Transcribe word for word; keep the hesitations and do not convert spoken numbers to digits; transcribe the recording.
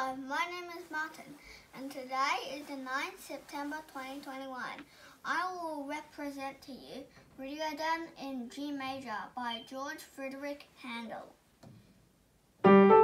Hello, my name is Martin, and today is the ninth of September twenty twenty-one. I will represent to you Rigaudon in G major by George Frederick Handel.